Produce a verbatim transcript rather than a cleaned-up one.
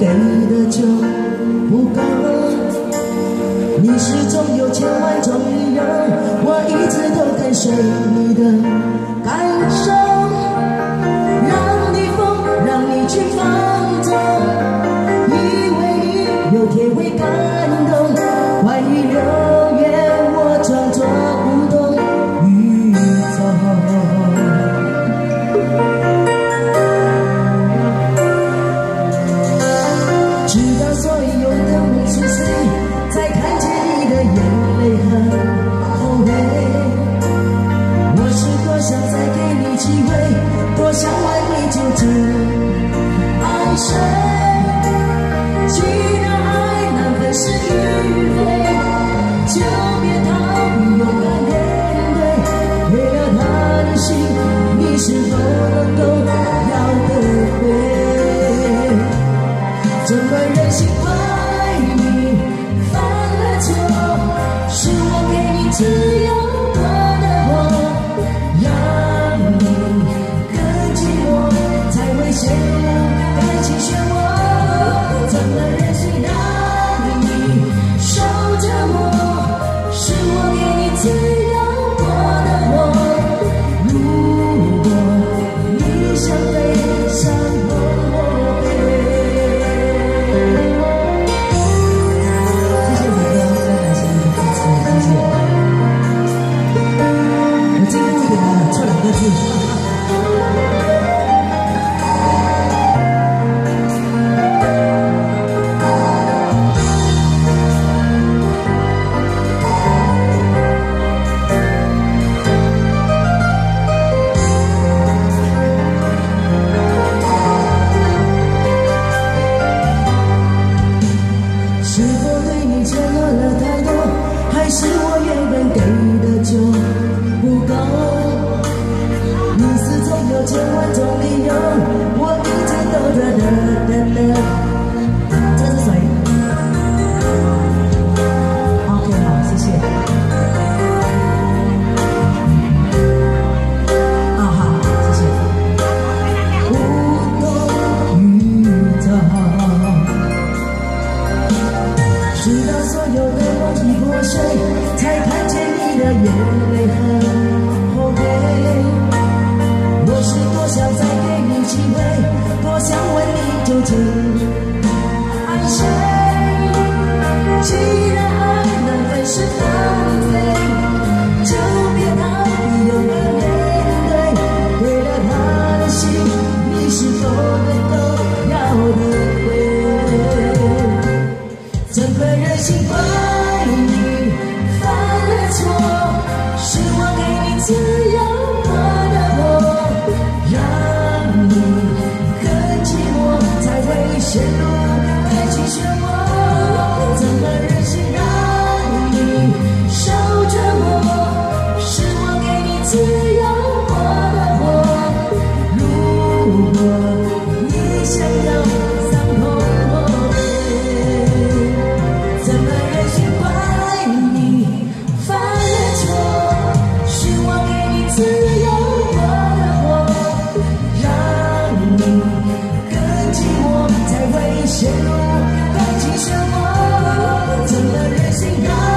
给的就不够。你始终有千万种理由，我一直都跟随你的感受，让你疯，让你去放纵，以为你有天会感动，万一留恋我装作无动于衷。直到所有的梦碎碎，才看见你的眼泪和后悔。我是多想再给你机会，多想问你究竟爱谁？既然爱难分是与非，就别逃避，勇敢面对。为了他的心，你是否能够要得回？怎么忍心怪你犯了错？是我给你自由过的我，让你更寂寞，才会陷入感情漩涡。怎么忍心让你受折磨？是我给你自由过的我，如果你想飞向我飞。是否对你承诺了太多，还是我原本给的就不够？你始终有千万种理由，我一直都在等等等。这是谁 ？OK， 好，谢谢。啊，好，谢谢。无动于衷。直到所有的梦已破碎，才看见你的眼泪和后悔。我是多想再给你机会，多想问你究竟爱谁？既然爱难分是非，就别逃避，勇敢面对。为了他的心，你是否能够要得回？怎么忍心怪你犯了错？是我给你自由过的我，让你更寂寞，才会陷入爱情漩涡。怎么忍心让你受折磨？是我给你自由过的我，如果你想要伤痛我背。怎么忍心怪你犯了错？是我给你自由过的我，让你更寂寞，才会陷入感情漩涡。怎么忍心让